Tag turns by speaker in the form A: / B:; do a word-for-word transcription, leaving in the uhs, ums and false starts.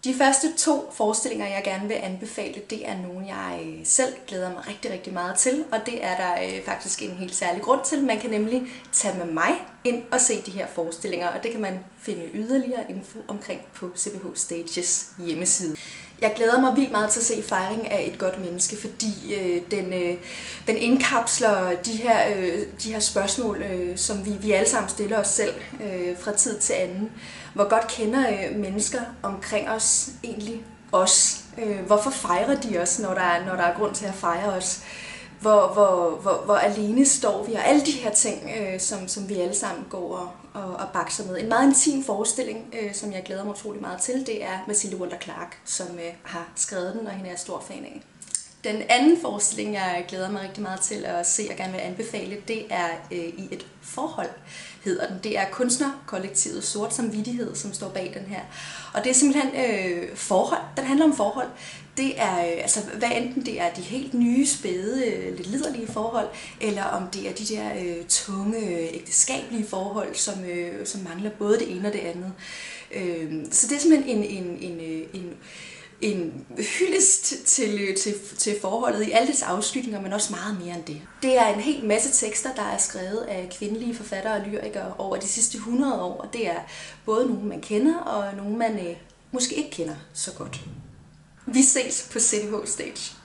A: De første to forestillinger, jeg gerne vil anbefale, det er nogle, jeg selv glæder mig rigtig, rigtig meget til. Og det er der faktisk en helt særlig grund til. Man kan nemlig tage med mig ind og se de her forestillinger, og det kan man finde yderligere info omkring på C B H Stages hjemmeside. Jeg glæder mig vildt meget til at se Fejring af et godt menneske, fordi øh, den, øh, den indkapsler de her, øh, de her spørgsmål, øh, som vi, vi alle sammen stiller os selv øh, fra tid til anden. Hvor godt kender øh, mennesker omkring os egentlig os? Øh, hvorfor fejrer de os, når der, er, når der er grund til at fejre os? Hvor, hvor, hvor, hvor alene står vi, og alle de her ting, øh, som, som vi alle sammen går og, og, og bakser med. En meget intim forestilling, øh, som jeg glæder mig utrolig meget til, det er Mathilde Wunda Clark, som øh, har skrevet den, og hende er jeg stor fan af. Den anden forestilling, jeg glæder mig rigtig meget til at se og gerne vil anbefale, det er øh, I et forhold, hedder den. Det er kunstnerkollektivet Sort Samvittighed, som står bag den her. Og det er simpelthen øh, forhold. Den handler om forhold. Det er, øh, altså, hvad enten det er de helt nye, spæde, øh, lidt liderlige forhold, eller om det er de der øh, tunge, øh, ægteskabelige forhold, som, øh, som mangler både det ene og det andet. Øh, så det er simpelthen en, en, en, en en hyldest til, til, til forholdet i alle dets afslutninger, men også meget mere end det. Det er en hel masse tekster, der er skrevet af kvindelige forfattere og lyrikere over de sidste hundrede år, og det er både nogle, man kender, og nogle, man øh, måske ikke kender så godt. Vi ses på C B H Stage.